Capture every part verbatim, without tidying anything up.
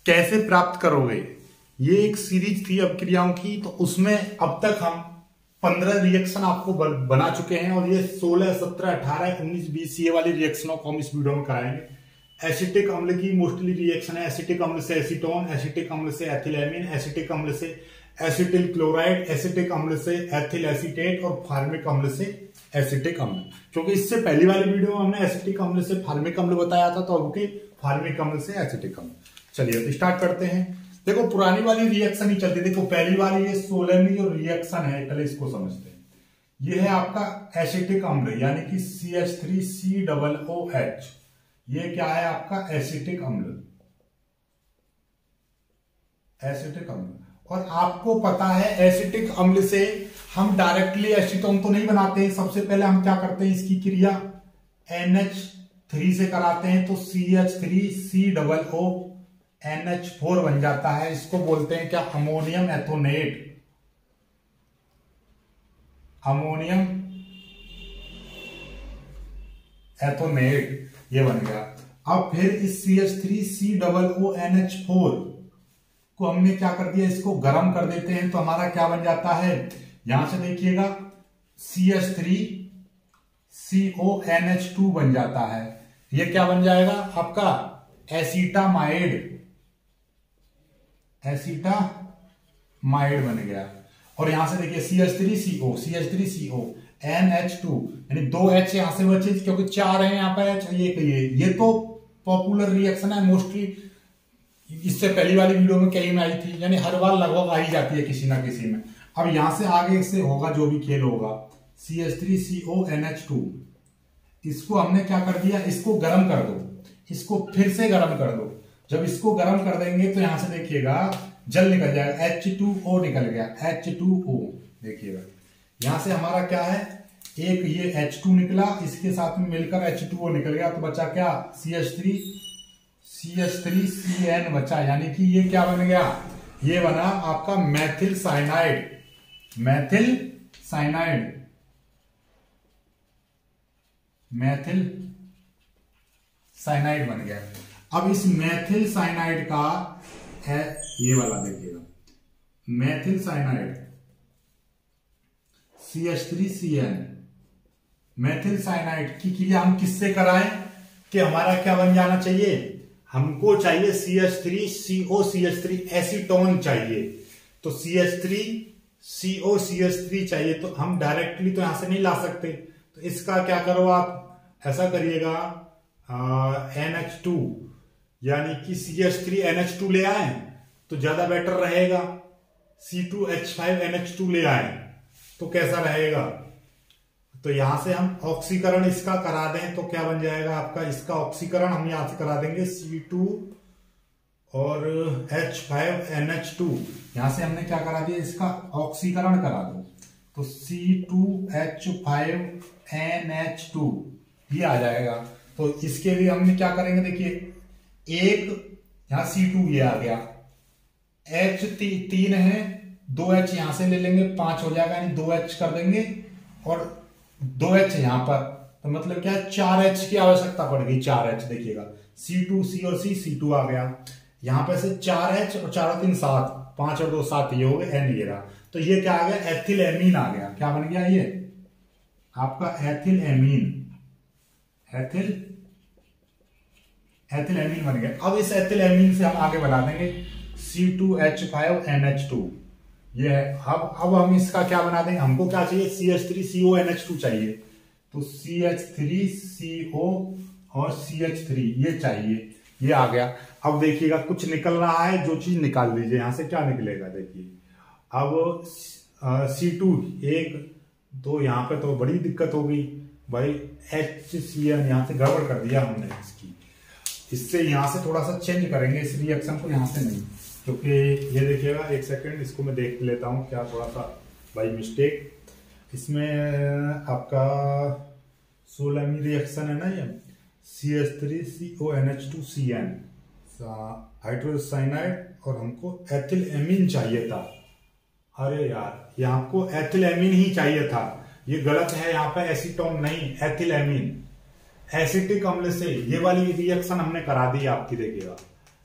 कैसे प्राप्त करोगे, ये एक सीरीज थी अभिक्रियाओं की। तो उसमें अब तक हम पंद्रह रिएक्शन आपको बना चुके हैं और ये सोलह, सत्रह, अठारह, उन्नीस, बीस ये वाली रिएक्शनों को हम इस वीडियो में कराएंगे। एसिटिक अम्ल की मोस्टली रिएक्शन है। एसिटिक अम्ल से एसीटोन, एसिटिक अम्ल से एथिलेमिन, एसिटिक अम्ल से एसिटिल क्लोराइड, एसिटिक अम्ल से एथिल एसीटेट और फार्मिक अम्ल से एसिटिक अम्ल। क्योंकि इससे पहली वाली वीडियो में हमने एसिटिक अम्ल से फार्मिक अम्ल बताया था, तो अब के फार्मिक अम्ल से एसिटिक अम्ल। चलिए तो स्टार्ट करते हैं। देखो पुरानी वाली रिएक्शन ही चलती। देखो पहली वाली ये सोलहवीं जो रिएक्शन है, पहले इसको समझते हैं। ये है आपका एसिटिक अम्ल यानी कि C H three C double O H. ये क्या है आपका एसिटिक अम्ल, एसिटिक अम्ल। और आपको पता है एसिटिक अम्ल से हम डायरेक्टली एसीटोन तो नहीं बनाते हैं। सबसे पहले हम क्या करते हैं, इसकी क्रिया एन एच थ्री से कराते हैं। तो C H three C double O N H four बन जाता है। इसको बोलते हैं क्या, अमोनियम एथोनेट, अमोनियम एथोनेट ये बन गया। अब फिर इस C H three C double O N H four को हमने क्या कर दिया, इसको गर्म कर देते हैं। तो हमारा क्या बन जाता है, यहां से देखिएगा C H three C O N H two बन जाता है। ये क्या बन जाएगा आपका एसीटामाइड, एसीटामाइड बन गया। और यहां से देखिए C H three C O, C H three C O N H two, यानी दो एच यहां से बचे क्योंकि चार है यहाँ पे एच। ये ये ये तो पॉपुलर रिएक्शन है मोस्टली। इससे पहली वाली वीडियो में कहीं में आई थी, यानी हर बार लगभग आ ही जाती है किसी ना किसी में। अब यहां से आगे से होगा जो भी खेल होगा, C H three C O N H two, इसको हमने क्या कर दिया, इसको गर्म कर दो, इसको फिर से गर्म कर दो। जब इसको गर्म कर देंगे तो यहां से देखिएगा जल निकल जाएगा, एच टू ओ निकल गया, एच टू ओ। देखिएगा यहां से हमारा क्या है, एक ये एच टू निकला, इसके साथ में मिलकर एच टू ओ निकल गया। तो बचा क्या, C H three C H three C N बचा। यानी कि ये क्या बन गया, ये बना आपका methyl cyanide, methyl cyanide, methyl cyanide बन गया। अब इस मैथिल साइनाइड का है ये वाला देखिएगा, methyl cyanide C H three C N, methyl cyanide की क्रिया हम किससे कराएं कि हमारा क्या बन जाना चाहिए, हमको चाहिए C H three C O C H three acetone चाहिए। तो C H three C O C H three चाहिए, तो हम डायरेक्टली तो यहां से नहीं ला सकते। तो इसका क्या करो आप, ऐसा करिएगा एन एच टू यानी कि C H three N H two ले आए तो ज्यादा बेटर रहेगा। C two H five N H two ले आए तो कैसा रहेगा, तो यहां से हम ऑक्सीकरण इसका करा दें तो क्या बन जाएगा आपका, इसका ऑक्सीकरण हम यहां से करा देंगे सी टू और H five N H two. यहां से हमने क्या करा दिया, इसका ऑक्सीकरण करा दो। तो C two H five N H two ये आ जाएगा। तो इसके लिए हमने क्या करेंगे, देखिए एक यहां सी टू ये आ गया, एच ती, तीन है, दो एच यहां से ले लेंगे, पांच हो जाएगा, यानी दो एच कर देंगे और दो एच यहां पर। तो मतलब क्या है, चार एच की आवश्यकता पड़ गई, चार एच। देखिएगा सी टू सी और सी सी टू आ गया, यहां पर से चार एच और चार और तीन सात, पांच और दो सात, ये हो गए, एन ये रहा। तो ये क्या आ गया, एथिल एमीन आ गया। क्या बन गया ये आपका ethyl amine, ethyl ethyl amine बन गया। अब इस एथिल एमीन से हम आगे बढ़ा देंगे C two H five N H two, ये है। अब अब हम इसका क्या बना देंगे, हमको क्या चाहिए, C H three C O N H two चाहिए। तो सी एच थ्री सी ओ और सी एच थ्री ये चाहिए, ये आ गया। अब देखिएगा कुछ निकल रहा है, जो चीज निकाल लीजिए। यहां से क्या निकलेगा, देखिए अब सी टू एक दो, यहां पे तो बड़ी दिक्कत हो गई भाई, एच सी एन यहां से गड़बड़ कर दिया हमने इसकी। इससे यहां से थोड़ा सा चेंज करेंगे इस रिएक्शन को, यहां से नहीं, क्योंकि ये देखिएगा एक सेकंड, इसको मैं देख लेता हूं क्या थोड़ा सा बाई मिस्टेक। इसमें आपका सोलहवीं रिएक्शन है ना, ये C H three C O N H two C N hydrocyanide, और हमको एथिल एमीन चाहिए था। अरे यार ये आपको एथिल एमीन ही चाहिए था, ये गलत है, यहाँ पे एसीटोन नहीं, एथिल एमीन। एसिटिक अम्ल से ये वाली रिएक्शन हमने करा दी आपकी, देखिएगा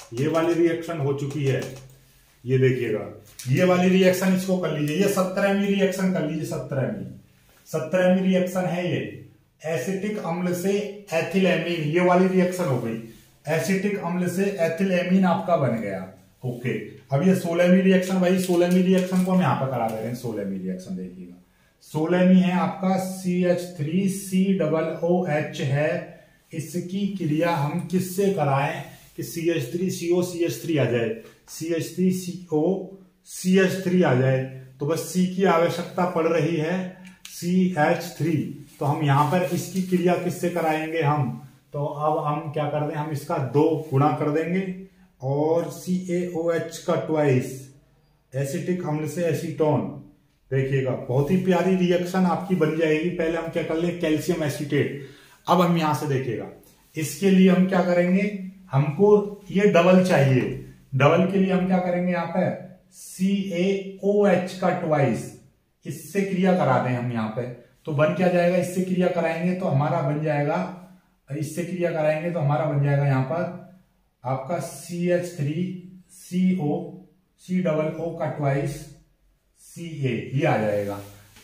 ये वाली रिएक्शन हो चुकी है, ये देखिएगा ये वाली रिएक्शन इसको कर लीजिए, ये सत्रहवीं रिएक्शन कर लीजिए, सत्रहवीं सत्रहवीं रिएक्शन है ये। एसिटिक अम्ल से एथिलेमीन, ये वाली रिएक्शन हो गई, एसिटिक अम्ल से एथिलेमीन आपका बन गया। ओके, अब ये सोलहवीं रिएक्शन, वही सोलहवीं रिएक्शन को हम यहाँ पर करा दे रहे हैं। सोलहवीं रिएक्शन देखिएगा, सोलहवीं है आपका C H three C double O H है। इसकी क्रिया हम किससे कराएं कि C H three C O C H three आ जाए, C H three C O C H three आ जाए। तो बस सी की आवश्यकता पड़ रही है, सी एच थ्री। तो हम यहां पर इसकी क्रिया किससे कराएंगे हम, तो अब हम क्या कर दें, हम इसका दो गुणा कर देंगे और सी ए ओ एच का ट्वाइस, एसिटिक अम्ल से एसीटोन। देखिएगा बहुत ही प्यारी रिएक्शन आपकी बन जाएगी। पहले हम क्या कर ले, कैल्शियम एसीटेट। अब हम यहां से देखिएगा, इसके लिए हम क्या करेंगे, हमको ये डबल चाहिए, डबल के लिए हम क्या करेंगे, यहाँ पे सी ए ओ एच का ट्वाइस, इससे क्रिया करा दें हम यहाँ पे। तो बन क्या जाएगा, इससे क्रिया कराएंगे तो हमारा बन जाएगा, इससे क्रिया कराएंगे तो हमारा बन जाएगा यहाँ पर आपका C H three C O C double O का ट्वाइस सी ए, ये आ जाएगा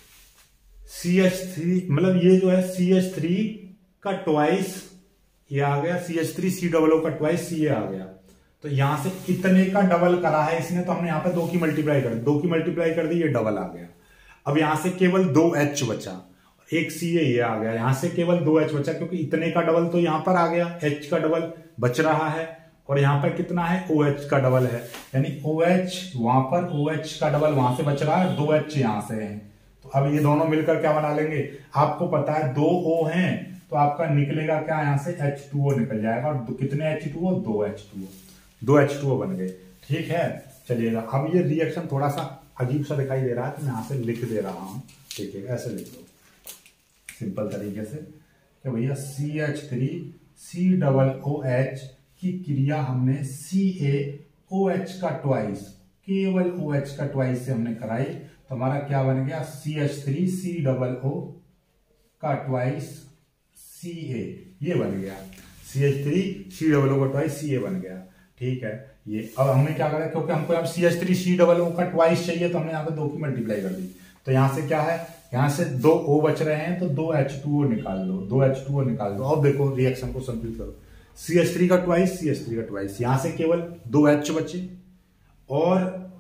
सी एच थ्री, मतलब ये जो है सी एच थ्री का ट्वाइस ये आ गया, C H three C double O का ट्वाइस सी ए आ गया। तो यहां से इतने का डबल करा है इसने, तो हमने यहां पे दो की मल्टीप्लाई कर दी, दो की मल्टीप्लाई कर दी, ये डबल आ गया। अब यहां से केवल दो एच बचा, एक सी ए ये आ गया, यहां से केवल दो एच बचा, क्योंकि इतने का डबल तो यहां पर आ गया, एच का डबल बच रहा है, और यहां पर कितना है, ओ एच का डबल है, यानी ओ एच वहां पर, ओ एच का डबल वहां से बच रहा है, दो एच यहां से है। तो अब ये दोनों मिलकर क्या बना लेंगे, आपको पता है दो ओ हैं, तो आपका निकलेगा क्या, यहां से एच टू ओ निकल जाएगा, और कितने एच टू ओ, दो एच टू ओ, दो एच टू ओ बन गए। ठीक है, चलिएगा। अब ये रिएक्शन थोड़ा सा अजीब सा दिखाई दे रहा है, तो मैं यहां से लिख दे रहा हूं, ठीक है, ऐसे लिख लो सिंपल तरीके से कि भैया C H three C double O H की क्रिया हमने सी ए ओ एच का ट्वाइस, केवल ओ एच का ट्वाइस से हमने कराई, तो हमारा क्या बन गया, C H three C double O का ट्वाइस सी ए, ये बन गया, C H three C double O का ट्वाइस सी ए बन गया। ठीक है, ये अब हमने क्या करा, क्योंकि हमको यहाँ C H three C double O का ट्वाइस चाहिए, तो हमने यहाँ पे दो की मल्टीप्लाई कर दी। तो यहाँ से क्या है, यहाँ से दो ओ बच रहे हैं, तो दो एच टू ओ निकाल लो, दो एच टू ओ निकाल दो। अब देखो रिएक्शन को संतुलित करो, सी एच थ्री का ट्वाइस सी एच थ्री का ट्वाइस, यहां से केवल दो एच बचे और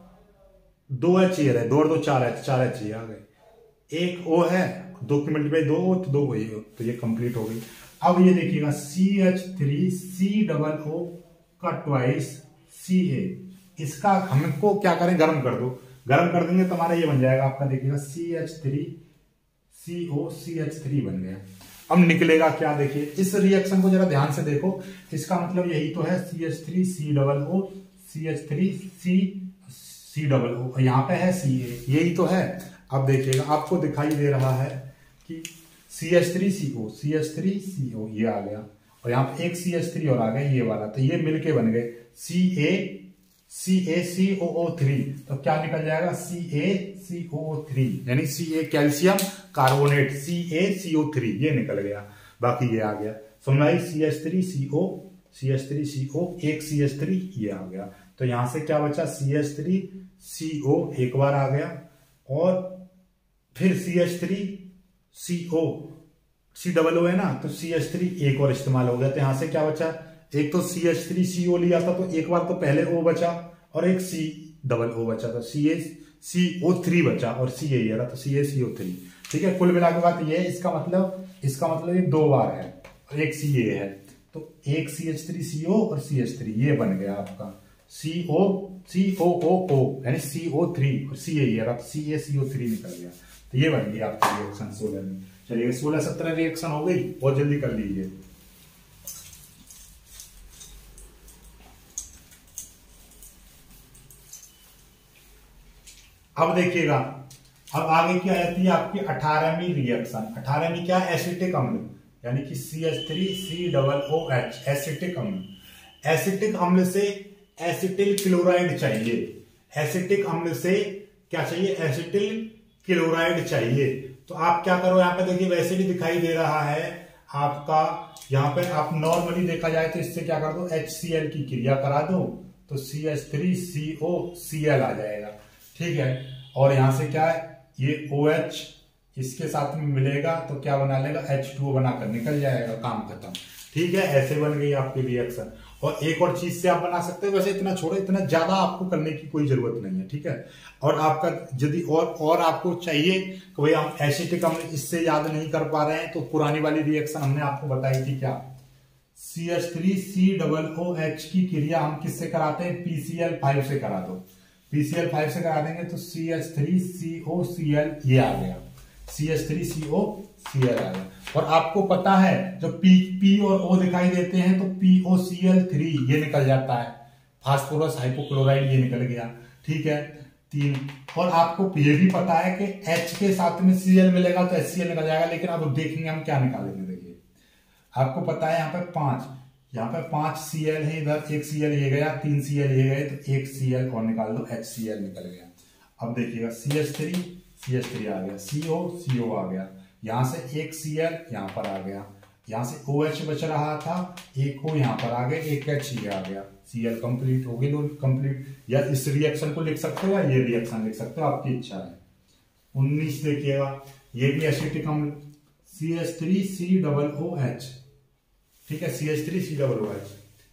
दो एच ये रहे, दो और दो चार एच, चार एच ये आ गए, एक ओ है, दो की मल्टीप्लाई दो तो दो वही, तो ये कंप्लीट हो गई। अब ये देखिएगा C H three C double O का ट्वाइस सी ए, इसका हमको क्या करें, गर्म कर दो, गर्म कर देंगे तो हमारा ये बन जाएगा आपका, देखिएगा C H three C O C H three बन गया। अब निकलेगा क्या, देखिए इस रिएक्शन को जरा ध्यान से देखो, इसका मतलब यही तो है, C H three C double O C H three C C double O, यहाँ पे है सी ए, यही तो है। अब देखिएगा आपको दिखाई दे रहा है कि C H three C O C H three C O ये आ गया, और यहाँ पे एक सी एच थ्री और आ गया ये वाला, तो ये मिलके बन गए सी A C A C O O three. तो क्या निकल जाएगा, सी A C O O three, यानी C A calcium carbonate, C A C O three, ये निकल गया, बाकी ये आ गया। समझाई, C H three C O C H three C O, एक सी एच थ्री ये आ गया। तो यहां से क्या बचा, सी एच थ्री सी ओ एक बार आ गया, और फिर C H three C O C double O है ना, तो सी एच थ्री एक और इस्तेमाल हो गया। तो यहां से क्या बचा, एक तो सी एच थ्री सी ओ लिया था, तो एक बार तो पहले ओ बचा, और एक सी डबल ओ बचा, तो सी ए सी ओ थ्री बचा, और सी ए रहा, तो सी ए सी ओ थ्री। ठीक है, कुल मिलाकर बात ये, इसका मतलब इसका मतलब ये दो बार है, और एक सी ए है, तो एक सी एच थ्री सी ओ और सी एच थ्री, ये बन गया आपका सी ओ सी ओ ओ ओ, यानी सी ओ थ्री और सी ए रहा, तो सी ए सी ओ थ्री निकल गया। तो ये बन गई आपकी रिएक्शन सोलह में। चलिए सोलह सत्रह रिएक्शन हो गई, बहुत जल्दी कर लीजिए। अब देखिएगा, अब आगे क्या आती है आपकी अठारहवीं रिएक्शन। अठारहवीं क्या, एसिटिक अम्ल, यानी कि C H three C double O H, acetic अम्ल। एसिटिक अम्ल से एसिटिल क्लोराइड चाहिए, एसिटिक अम्ल से क्या चाहिए, एसिटिल क्लोराइड चाहिए। तो आप क्या करो, यहां पे देखिए वैसे भी दिखाई दे रहा है आपका, यहाँ पे आप नॉर्मली देखा जाए तो इससे क्या कर दो, एच सी एल की क्रिया करा दो तो C H three C O C L आ जाएगा। ठीक है, और यहां से क्या है, ये ओ एच इसके साथ में मिलेगा तो क्या बना लेगा, एच टू ओ बनाकर निकल जाएगा, काम खत्म। ठीक है, ऐसे बन गई आपकी रिएक्शन। और एक और चीज से आप बना सकते हो, वैसे इतना छोड़ो, इतना ज्यादा आपको करने की कोई जरूरत नहीं है। ठीक है, और आपका यदि और और आपको चाहिए कि भाई हम एसिटिक अम्ल इससे याद नहीं कर पा रहे हैं, तो पुरानी वाली रिएक्शन हमने आपको बताई थी क्या, C H three C double O H की क्रिया हम किससे कराते हैं, पी सी एल फाइव से करा दो। पी सी एल फाइव से करा देंगे तो C H three C O C L ये आ गया, C H three C O C L आ गया। और आपको पता है जब पी पी और ओ दिखाई देते हैं तो P O C L three ये निकल जाता है, फास्फोरस हाइपोक्लोराइड ये निकल गया। ठीक है, तीन। और आपको ये भी पता है कि H के साथ में सी एल मिलेगा तो एच सी एल निकल जाएगा, लेकिन अब देखेंगे हम क्या निकालेंगे। देखिए आपको पता है यहाँ पे पांच, यहाँ पे पांच सी एल है, इधर एक सी एल ये गया, तीन सी एल ये गए, तो एक सी एल और निकाल दो, एच सी एल निकल गया। अब देखिएगा C H three C H three आ गया, सी ओ सी ओ आ गया, यहां से एक सी एल यहां पर आ गया, यहां से ओ एच बच रहा था, एक ओ यहां पर आ गया, एक एच ये आ गया, सी एल कंप्लीट हो गई, कंप्लीट। या इस रिएक्शन को लिख सकते हो या ये रिएक्शन लिख सकते हो, आपकी इच्छा है। उन्नीस देखिएगा, ये भी एसिटिक अम्ल, C H three C double O H. ठीक है, C H three C double O H,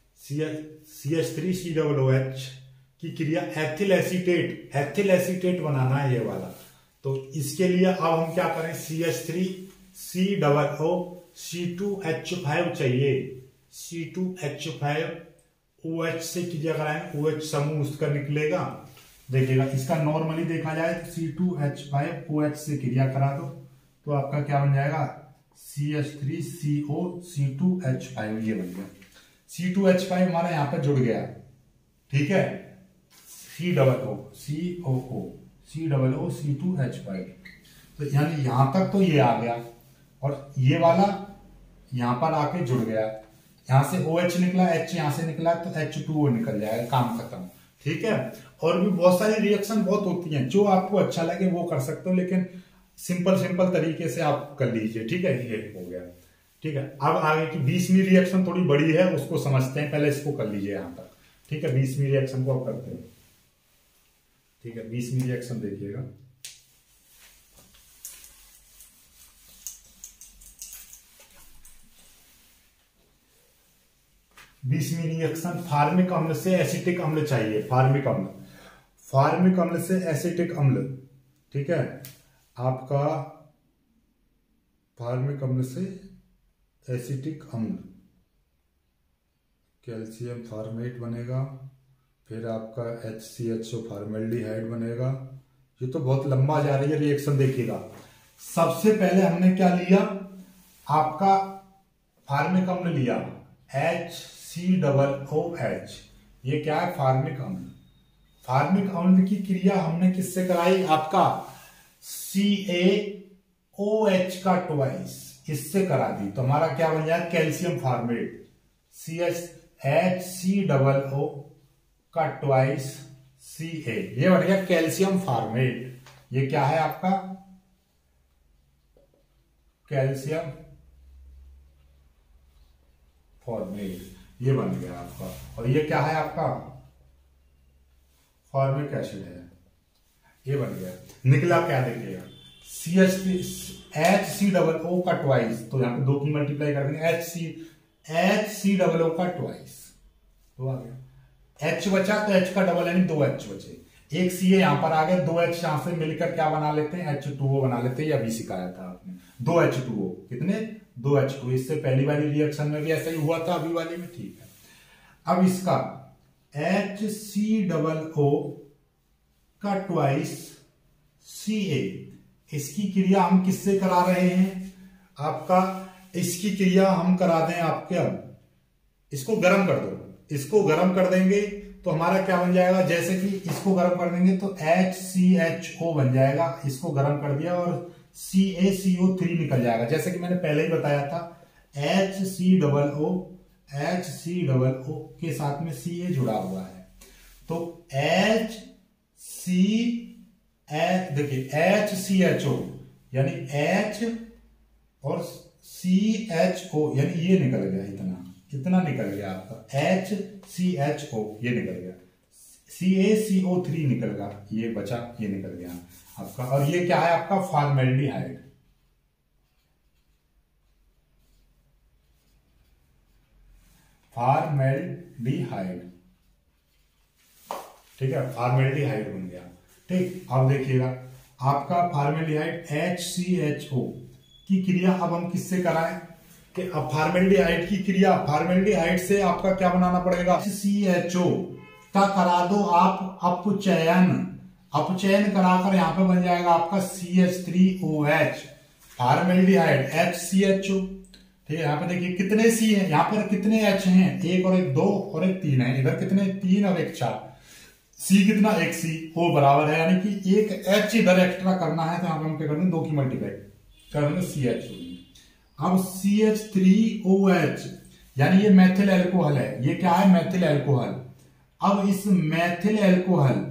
C H three C double O H की क्रिया एथिल एसीटेट, एथिल एसीटेट बनाना है ये वाला। तो इसके लिए अब हम क्या करें, C H three C double O C two H five चाहिए, C two H five O H से क्रिया कराएं, ओ एच समूह उसका निकलेगा। देखिएगा इसका नॉर्मली देखा जाए तो C two H five O H से क्रिया करा दो तो आपका क्या बन जाएगा, C H three C O C two H five ये बन गया। सी टू एच फाइव हमारा यहाँ पे जुड़ गया। ठीक है, C double O C O O C double O C two H five, तो यानी यहां तक तो ये आ गया, और ये वाला यहां पर आके जुड़ गया, यहां से ओ एच निकला, एच यहां से निकला तो एच टू ओ निकल जाएगा, काम खत्म। ठीक है, और भी बहुत सारी रिएक्शन बहुत होती हैं, जो आपको अच्छा लगे वो कर सकते हो, लेकिन सिंपल सिंपल तरीके से आप कर लीजिए। ठीक है, ये हो गया। ठीक है, अब आगे की बीसवीं रिएक्शन थोड़ी बड़ी है, उसको समझते हैं, पहले इसको कर लीजिए यहां तक। ठीक है, बीसवीं रिएक्शन को अब करते हैं। ठीक है, बीसवीं रिएक्शन देखिएगा, बीसवीं रिएक्शन फार्मिक अम्ल से एसिटिक अम्ल चाहिए, फार्मिक अम्ल, फार्मिक अम्ल से एसिटिक अम्ल। ठीक है, आपका फार्मिक अम्ल से एसिटिक अम्ल, कैल्शियम फॉर्मेट बनेगा, फिर आपका H C H O formaldehyde बनेगा। ये तो बहुत लंबा जा रही है रिएक्शन, देखिएगा। सबसे पहले हमने क्या लिया, आपका फार्मिक अम्ल लिया, H C double O H, ये क्या है, फार्मिक अम्ल। फार्मिक अम्ल की क्रिया हमने किससे कराई, आपका सी ए ओ एच का ट्वाइस इससे करा दी, तो हमारा क्या बन जाए, calcium formate, C H H C double O का ट्वाइस सी ए, ये बन गया कैल्शियम फॉर्मेट। ये क्या है आपका, कैल्शियम फॉर्मेट, ये बन गया आपका। और ये क्या है आपका, फॉर्मिक एसिड है, ये बन गया। निकला क्या, देखिएगा C H H C double O का ट्वाइस, तो यहां पे दो की मल्टीप्लाई कर देंगे, H C H C double O का ट्वाइस, तो आ गया। एच बचा तो एच का डबल यानी दो एच बचे, एक सी यहां पर आ गया, दो एच यहां से मिलकर क्या बना लेते हैं, एच टू ओ बना लेते हैं, या भी सिखाया था आपने, दो एच टू ओ, कितने, दो एच टू। इससे पहली वाली रिएक्शन में भी ऐसा ही हुआ था, अभी वाली में। ठीक है, अब इसका एच सी डबल ओ का ट्वाइस सी ए, इसकी क्रिया हम किससे करा रहे हैं, आपका इसकी क्रिया हम करा दें आपके, अब इसको गर्म कर दो, इसको गर्म कर देंगे तो हमारा क्या बन जाएगा, जैसे कि इसको गर्म कर देंगे तो एच सी एच ओ बन जाएगा, इसको गर्म कर दिया और C A C O three निकल जाएगा, जैसे कि मैंने पहले ही बताया था, H C double O H C double O के साथ में सी ए जुड़ा हुआ है, तो एच सी एच, देखिए एच सी एच ओ यानी एच और सी एच ओ, यानी ये निकल गया, इतना कितना निकल गया आपका एच सी एच ओ, ये निकल गया, सी ए सी ओ थ्री निकल गया, ये बचा, ये निकल गया आपका। और ये क्या है आपका फॉर्मेल्डिहाइड, फॉर्मेल्डिहाइड, ठीक है, फॉर्मेल्डिहाइड बन गया। ठीक, अब देखिएगा आपका formaldehyde H C H O की क्रिया अब हम किससे कराएं कि अब फॉर्मेल्डिहाइड की क्रिया, फॉर्मेल्डिहाइड से आपका क्या बनाना पड़ेगा, सी एच ओ का करा दो आप अपचयन, अपचयन कराकर यहां पे बन जाएगा आपका C H three O H, formaldehyde H C H O. ठीक है, यहाँ पे देखिए कितने सी है, यहाँ पर कितने एच हैं, एक और एक दो और एक तीन है, इधर कितने तीन और एक चार, सी कितना एक सी, ओ बराबर है, यानी कि एक एच इधर एक्स्ट्रा करना है तो यहाँ पे हम क्या करेंगे दो की मल्टीप्लाई कर देंगे सी एच ओ। अब C H three O H यानी ये मैथिल एल्कोहल है, ये क्या है मैथिल एल्कोहल। अब इस मैथिल एल्कोहल,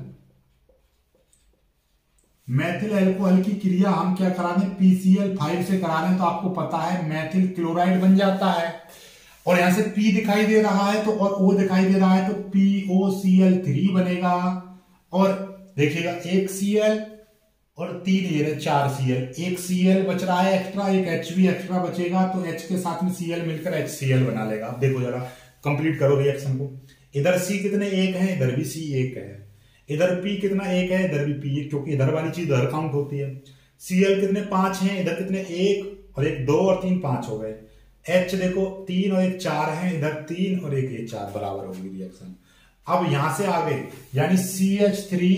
मैथिल एल्कोहल की क्रिया हम क्या करा दें पी सी एल फाइव से करा दें तो आपको पता है मैथिल क्लोराइड बन जाता है। और यहां से P दिखाई दे रहा है तो और O दिखाई दे रहा है तो P O C L three बनेगा। और देखिएगा एक सी एल और तीन ये चार सी एल, एक सी एल बच रहा है एक्स्ट्रा, एक H भी एक्स्ट्रा बचेगा तो H के साथ में Cl मिलकर एच सी एल बना लेगा। अब देखो जरा कंप्लीट करो रिएक्शन को, इधर C कितने एक है, इधर भी C एक है, इधर P कितना एक है, इधर भी P एक, क्योंकि इधर वाली चीज इधर काउंट होती है। Cl कितने पांच हैं, इधर कितने एक और एक दो और तीन पांच हो गए। H देखो तीन और एक चार है, इधर तीन और एक ये चार, बराबर होगी रिएक्शन। अब यहां से आगे यानी C H three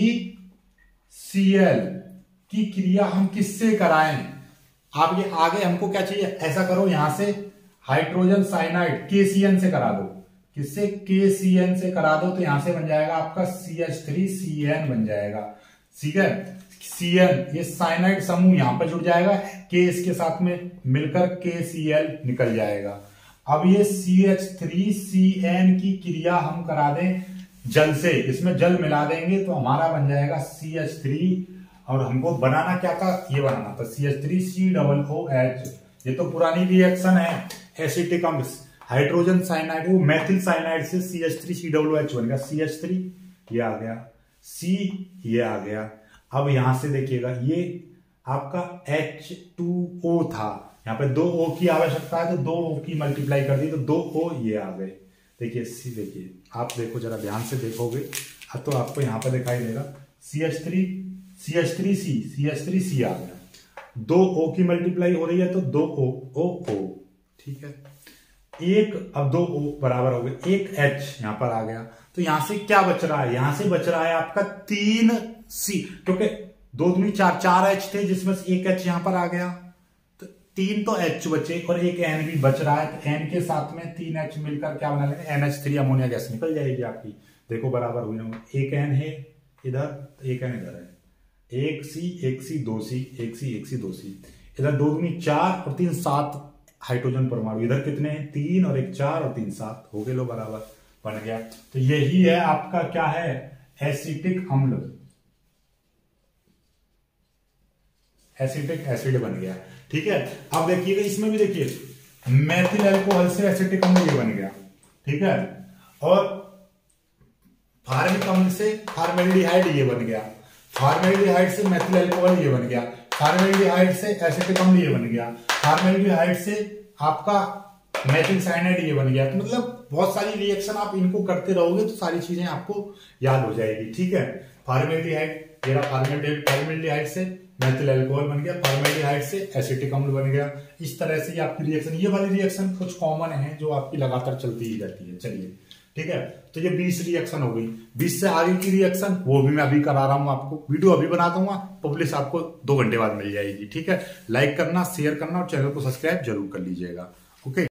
C L की क्रिया हम किससे कराएं, आप ये आगे हमको क्या चाहिए, ऐसा करो यहां से हाइड्रोजन साइनाइड के सी एन से करा दो, किससे के सी एन से करा दो तो यहां से बन जाएगा आपका C H three C N बन जाएगा। ठीक है, सी एन ये साइनाइड समूह यहां पर जुड़ जाएगा, के इसके साथ में मिलकर के सी एल निकल जाएगा। अब ये C H three C N की क्रिया हम करा दें जल से, इसमें जल मिला देंगे तो हमारा बन जाएगा सी एच थ्री, और हमको बनाना क्या था, ये बनाना था C H three C double O H. ये तो पुरानी रिएक्शन है, एसिटिक अम्ल हाइड्रोजन साइनाइड वो मैथिल साइनाइड से C H three C double O H बन गया, सी एच थ्री ये आ गया, C ये आ गया। अब यहां से देखिएगा ये आपका एच टू ओ था, यहाँ पे दो O की आवश्यकता है तो दो O की मल्टीप्लाई कर दी तो दो O ये आ गए। देखिए C, देखिए आप देखो जरा ध्यान से देखोगे तो आपको यहाँ पे दिखाई देगा C H three C H three C C H three C आ गया, दो O की मल्टीप्लाई हो रही है तो दो O O O, ठीक है, एक अब दो O बराबर हो गए, एक H यहां पर आ गया तो यहां से क्या बच रहा है, यहां से बच रहा है आपका तीन C, क्योंकि दो दूनी चार, चार H थे जिसमें से एक H यहां पर आ गया तो तीन तो H बचे और एक N भी बच रहा है तो N के साथ में तीन H मिलकर क्या बना लेंगे N H three ammonia gas निकल जाएगी आपकी। देखो बराबर हुई ना, एक N है इधर तो एक N इधर है, एक C एक C दो C, एक C एक C दो C, इधर दो दूनी चार और तीन सात हाइड्रोजन परमाणु, इधर कितने हैं तीन और एक चार और तीन सात, हो गए लो बराबर बन गया। तो यही है आपका क्या है एसिटिक अम्ल, एसिटिक एसिड बन गया। ठीक है, अब देखिएगा इसमें भी देखिए मैथिल अल्कोहल से एसिटिक अम्ल ये बन गया, ठीक है, और फार्मिक अम्ल से फॉर्मेल्डिहाइड ये बन गया, फॉर्मेल्डिहाइड से मैथिल अल्कोहल ये बन गया, फॉर्मेल्डिहाइड से एसिटिक अम्ल ये बन गया, फॉर्मेल्डिहाइड से आपका मैथिल साइनाइड ये बन गया। तो मतलब बहुत सारी रिएक्शन आप इनको करते रहोगे तो सारी चीजें आपको याद हो जाएगी। ठीक है, फॉर्मेल्डिहाइड मेरा फॉर्मेल्डिहाइड फॉर्मेल्डिहाइड से मैथिल अल्कोहल बन गया, फॉर्मेल्डिहाइड से एसिटिक अम्ल बन गया। इस तरह से ये आपकी रिएक्शन, ये वाली रिएक्शन कुछ कॉमन है जो आपकी लगातार चलती ही रहती है। चलिए ठीक है, तो ये बीस रिएक्शन हो गई, बीस से आगे की रिएक्शन वो भी मैं अभी करा रहा हूं आपको, वीडियो अभी बना दूंगा, पब्लिश आपको दो घंटे बाद मिल जाएगी। ठीक है, लाइक करना, शेयर करना और चैनल को सब्सक्राइब जरूर कर लीजिएगा। ओके।